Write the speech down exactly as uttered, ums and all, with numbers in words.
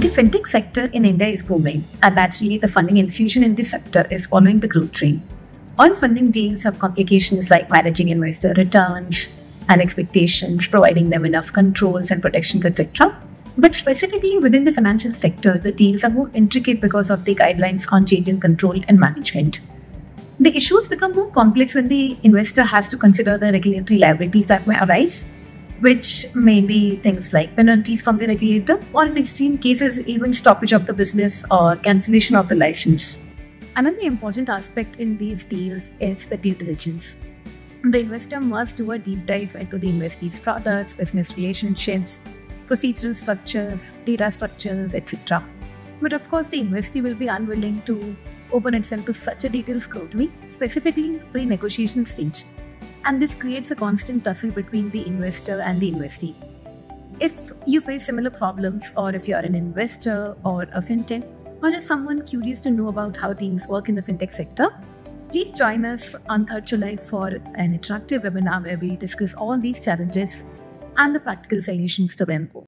The fintech sector in India is booming, and naturally, the funding infusion in this sector is following the growth trend. All funding deals have complications like managing investor returns and expectations, providing them enough controls and protections, et cetera. But specifically within the financial sector, the deals are more intricate because of the guidelines on change in control and management. The issues become more complex when the investor has to consider the regulatory liabilities that may arise, which may be things like penalties from the regulator, or in extreme cases, even stoppage of the business or cancellation of the license. Another important aspect in these deals is the due diligence. The investor must do a deep dive into the investee's products, business relationships, procedural structures, data structures, et cetera. But of course, the investee will be unwilling to open itself to such a detailed scrutiny, specifically in the pre-negotiation stage. And this creates a constant tussle between the investor and the investee. If you face similar problems, or if you are an investor or a fintech, or as someone curious to know about how deals work in the fintech sector, please join us on third July for an interactive webinar where we discuss all these challenges and the practical solutions to them.